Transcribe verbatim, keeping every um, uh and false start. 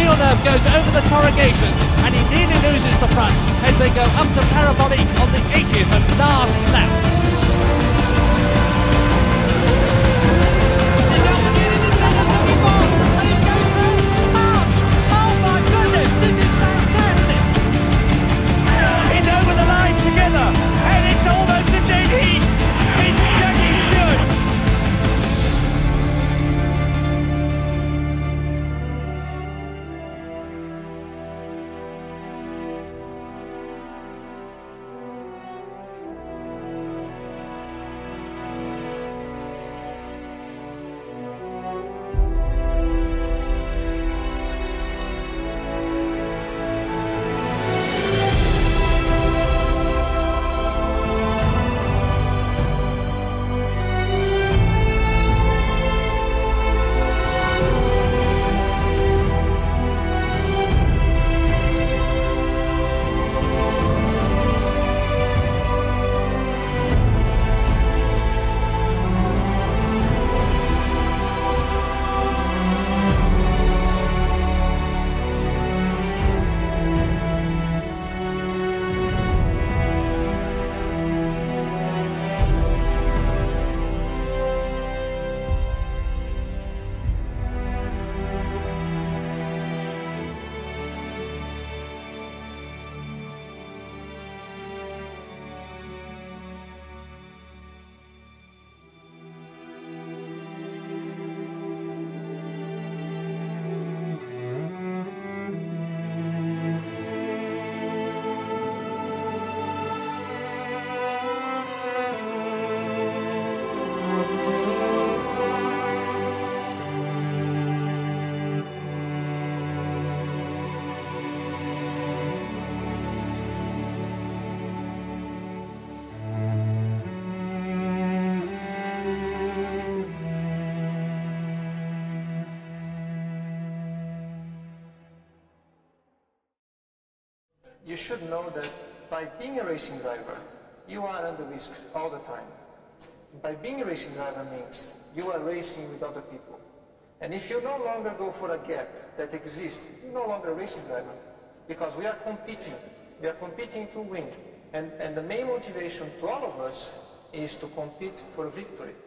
Villeneuve goes over the corrugation and he nearly loses the front as they go up to Parabolique on the eightieth and last lap. You should know that by being a racing driver, you are under risk all the time. By being a racing driver means you are racing with other people. And if you no longer go for a gap that exists, you're no longer a racing driver. Because we are competing. We are competing to win. And, and the main motivation to all of us is to compete for victory.